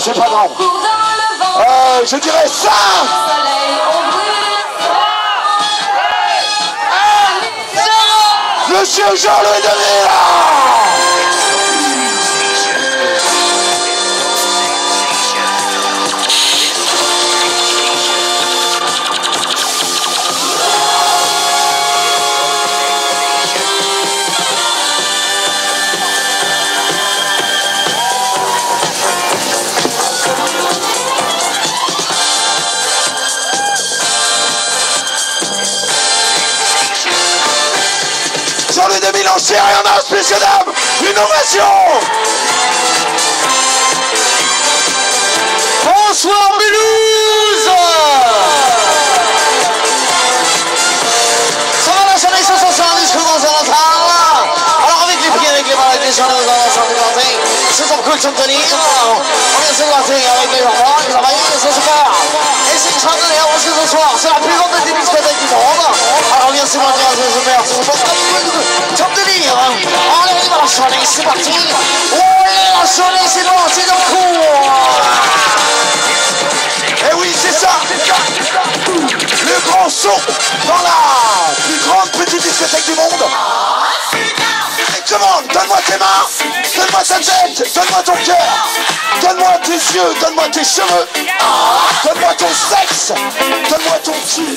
c'est pas grave. Je dirais ça. Monsieur Jean-Louis Demille. Jean-Louis Demille en chair et en os, messieurs dames, une ovation. Bonsoir Mulhouse. Ça va la journée, ce soir, un disque dans un entendre. Alors avec les pieds, avec les mains, avec les jambes, dans l'ensemble du planté, c'est ton coach de tenir. On vient se gratter avec les jambes, les oreilles, c'est super. Et c'est une chandelière parce que ce soir, c'est la plus grande des discothèques du monde. Alors viens se gratter avec les oreilles, c'est pas top de lire. Allez, on va la chanter, c'est parti. Ouais, la chanter, c'est bon, c'est dans le cours. Et oui, c'est ça. Le grand saut dans la plus grande petite discothèque du monde. Comment? Donne-moi tes mains, donne-moi ta tête, donne-moi ton cœur, donne-moi tes yeux, donne-moi tes cheveux, donne-moi ton sexe, donne-moi ton cul.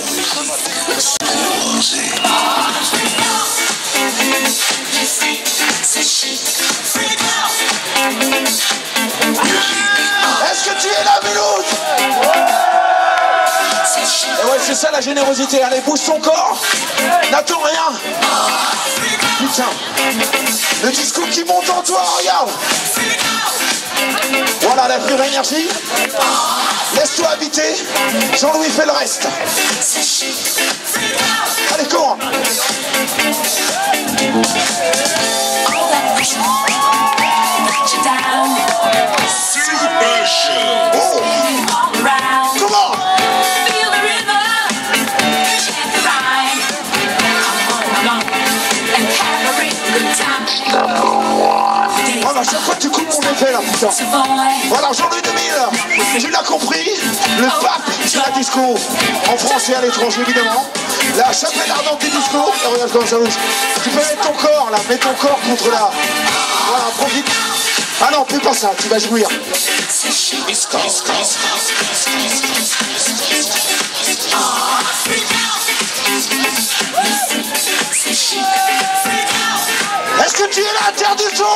Est-ce que tu es là, Mulhouse? Et ouais, c'est ça la générosité, allez, bouge ton corps, n'attends rien. Putain, le disco qui monte en toi, regarde. Voilà la pure énergie. Laisse-toi habiter, Jean-Louis fait le reste. Allez, cours. Oh. Comment? Voilà, chaque fois que tu coupes mon effet là, putain. Voilà, Jean-Louis Demille, tu l'as compris, le pape de la disco, en France et à l'étranger évidemment. La chapelle ardente du disco. Et regarde comme ça, tu peux mettre ton corps là, mets ton corps contre la. Voilà, profite. Ah non, fais pas ça, tu vas jouir. Est-ce que tu es là, terre du son?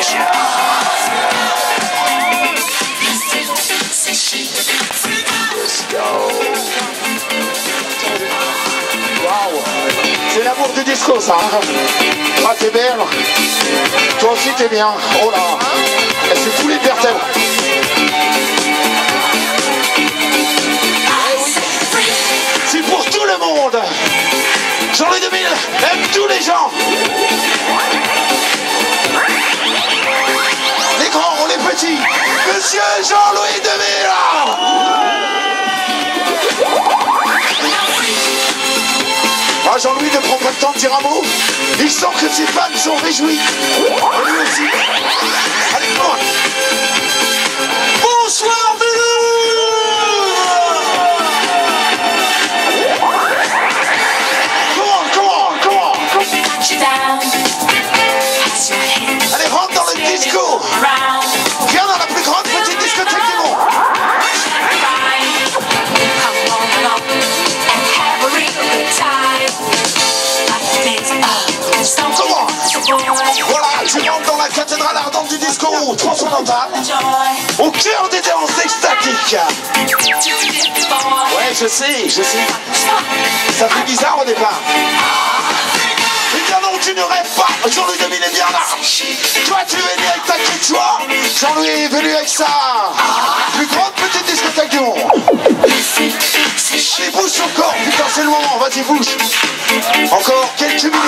Waouh, c'est l'amour du disco ça, hein. Ah, t'es belle. Toi aussi t'es bien. Oh là, c'est tous les vertèbres. C'est pour tout le monde. Jean-Louis Demille aime tous les gens. Les grands, les petits. Monsieur Jean-Louis Demille. Ah, Jean-Louis ne prend pas le temps de dire un mot. Il sent que ses fans sont réjouis. Et lui aussi. Allez, comment? Bonsoir Mulhouse. Comment? Allez, rentre dans le disco. Viens dans la plus grande petite discothèque du monde. Voilà, tu rentres dans la cathédrale ardente du disco transcendantal, au cœur des danses extatiques. Ouais, je sais. Ça fait bizarre au départ. Eh bien non, tu ne rêves pas. Jean-Louis Demille est bien là. Toi, tu es venu avec ta quechua. Jean-Louis est venu avec sa plus grande petite discothèque du monde. Allez, bouge son corps. Putain, c'est le moment. Vas-y, bouge. Encore quelques minutes.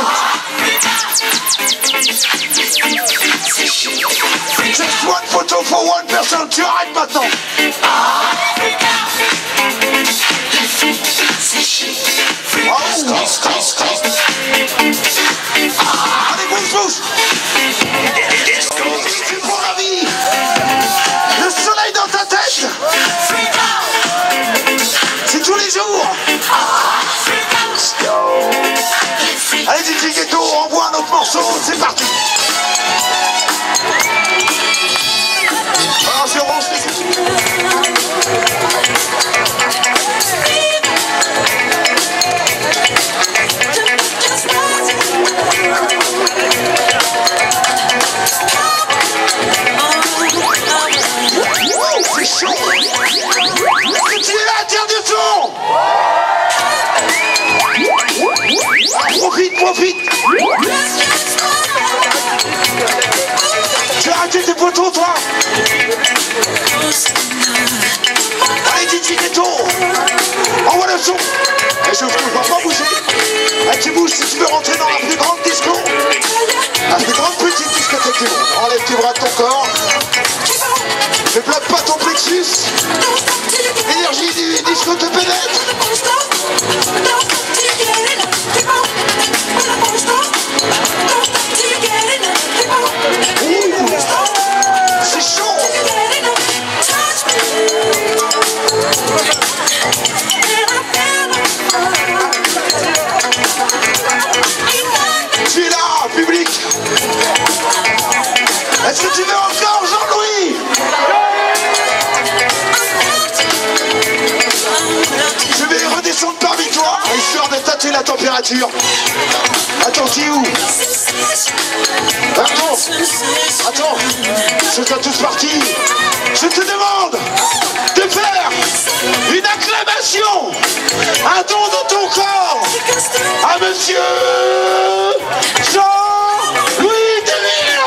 Just one photo for one person. Tu arrêtes maintenant. Allez, bouge. C'est pour la vie. Le soleil dans ta tête. Ghetto, toi. Allez, DJ Ghetto. Envoie le son. Et je ne vois pas bouger. Et tu bouges si tu veux rentrer dans la plus grande disco. La plus grande petite discothèque du monde. Enlève tes bras de ton corps. Ne bloque pas ton plexus. L'énergie du disco te pénètre. C'est chaud. Tu es là, public. Est-ce que tu veux encore Jean-Louis? Je vais redescendre parmi toi, histoire de tâter la température. Attends, t'es où? Attends, c'est toi tous partis. Je te demande de faire une acclamation, un don de ton corps à monsieur Jean-Louis Deville.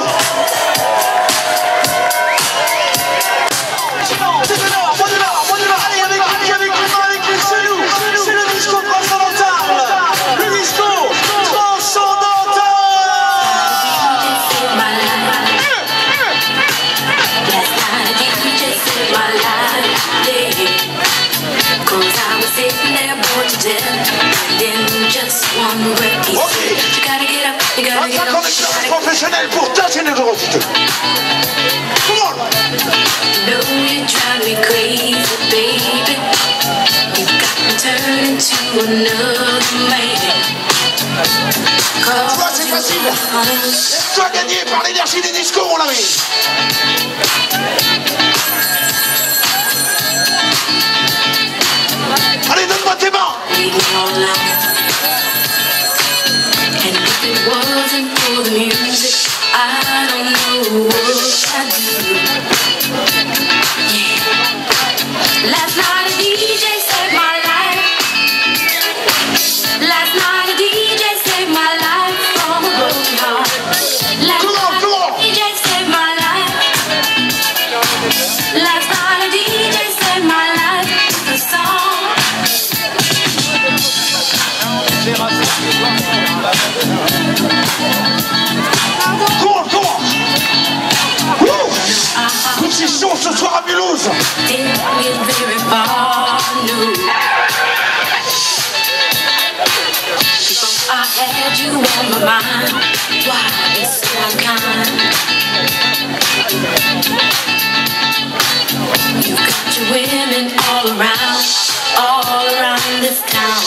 Un connexion professionnelle pour ta générosité. Come on. No, you drive me crazy, baby. You got me turned into another man. Tu vois, c'est facile. Laisse-toi gagner par l'énergie des discos, mon ami. Allez, donne-moi tes mains. And if it wasn't for the music, I don't know what I'd do. Yeah. Last night a DJ saved my life. Last night a DJ saved my life from a broken heart. Last night a DJ saved my life. Last night a DJ saved my life with a song. Comment Comme c'est chaud ce soir à Mulhouse. I had you on my mind. Why be so unkind? You've got your women all around this town.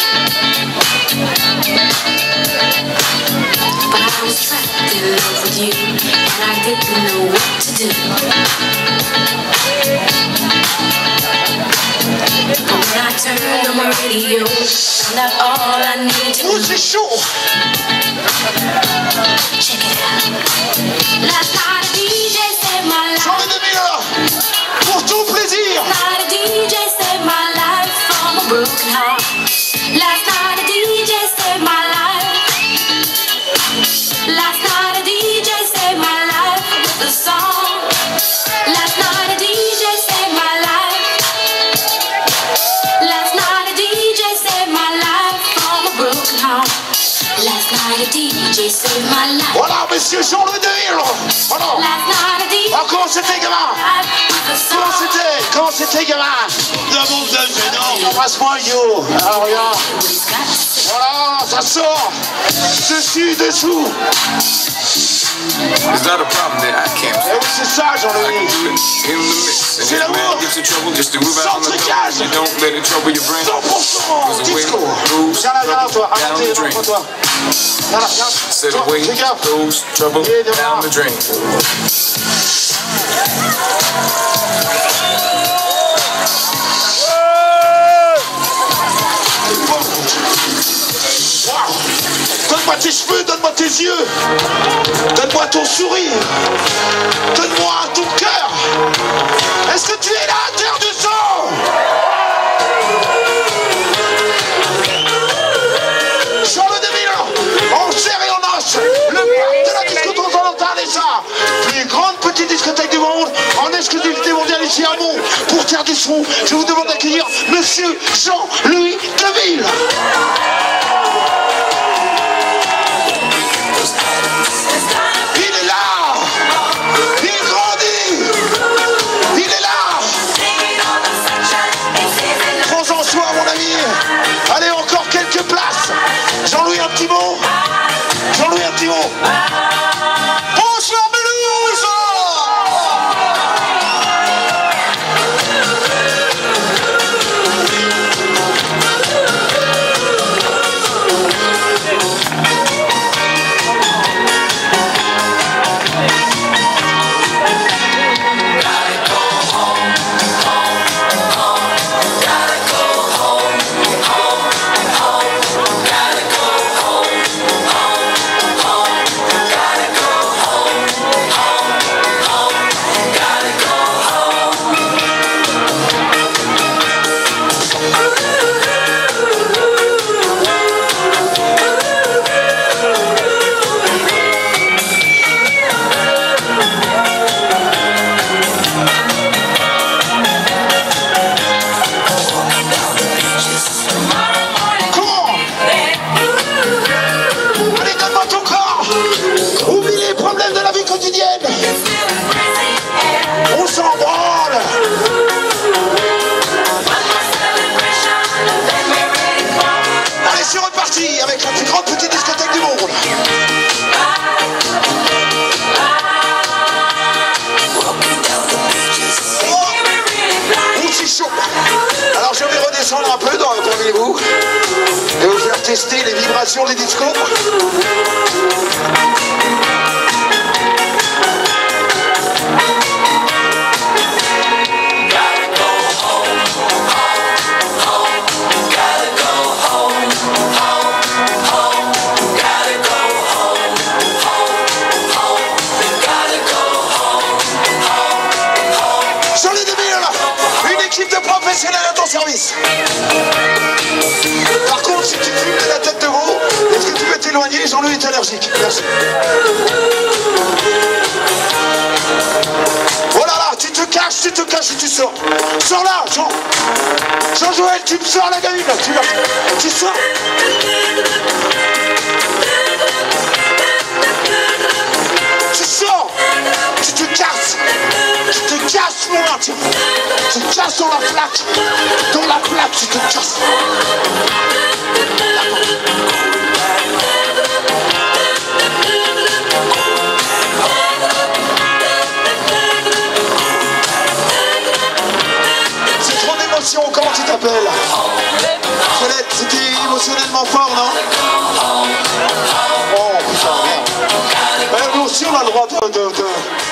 But I was trapped in love with you, and I didn't know what to do. But when I turned on my radio, found out all I needed to know. C'est chaud. Check it out. Last night a DJ saved my life. Jean-Louis Deville, pour ton plaisir. Last night a DJ saved my life from a broken heart. Last night a DJ saved my life. Last night a DJ saved my life with a song. Last night a DJ saved my life. Last night a DJ saved my life from a broken heart. Last night a DJ saved my life. Voilà, monsieur Jean-Louis Deville. Alors, comment c'était, gamin? Comment c'était, gamin? Embrasse-moi, yo. Alors, regarde. Voilà, ça sort. Dessus, dessous. It's not a problem that I can't. Eh oui, c'est ça, Jean-Louis. C'est l'amour. Sans tricage. 100% disco. Viens là, toi. Arrêtez, toi. Viens là, Set away those trouble down the drain. Donne-moi tes cheveux, donne-moi tes yeux, donne-moi ton sourire, donne-moi ton cœur. Est-ce que tu es là, terre du sang? Jean-Louis Deville, en chair et en os, le parc de la disco transcendantale est ça. Plus grande petite boucherons, je vous demande d'accueillir Monsieur Jean-Louis Deville. Il est là. Il grandit. Il est là. Prends-en soin, mon ami. Allez, encore quelques places. Jean-Louis, un petit mot. Jean-Louis, un petit mot. Bonsoir, Mulhouse. On s'en branle. Allez, c'est reparti avec la plus grande petite discothèque du monde. Oh, c'est chaud. Alors je vais redescendre un peu parmi vous et vous faire tester les vibrations des discos. Professionnel à ton service. Par contre, si tu fumes de la tête de veau, est-ce que tu peux t'éloigner? Jean-Louis est allergique. Merci. Oh là là, tu te caches et tu sors. Sors là, Jean. Jean-Joël, tu me sors la gamine. Tu sors. Tu sors. Tu te casses. Tu te casses, mon gars. Tu te casses dans la plaque. Dans la plaque, tu te casses. C'est trop d'émotion. Comment tu t'appelles? Colette, c'était émotionnellement fort, non? Oh, putain, merde. Nous aussi, on a le droit de